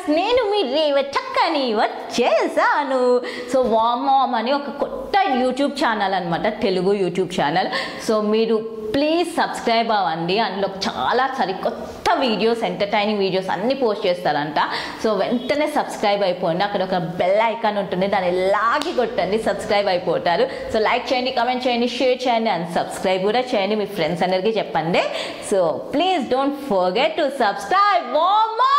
నేను మీ రేవతక్కని వచ్చేసాను. సో వామామ్ అని ఒక కొత్త యూట్యూబ్ ఛానల్ అనమాట, తెలుగు యూట్యూబ్ ఛానల్. సో మీరు ప్లీజ్ సబ్స్క్రైబ్ అవ్వండి. అందులో చాలా సరికొత్త వీడియోస్, ఎంటర్టైనింగ్ వీడియోస్ అన్నీ పోస్ట్ చేస్తారంట. సో వెంటనే సబ్స్క్రైబ్ అయిపోండి. అక్కడ ఒక బెల్ ఐకాన్ ఉంటుంది, దాన్ని లాగి కొట్టండి, సబ్స్క్రైబ్ అయిపోతారు. సో లైక్ చేయండి, కామెంట్ చేయండి, షేర్ చేయండి అండ్ సబ్స్క్రైబ్ కూడా చేయండి. మీ ఫ్రెండ్స్ అందరికీ చెప్పండి. So please don't forget to subscribe. వామా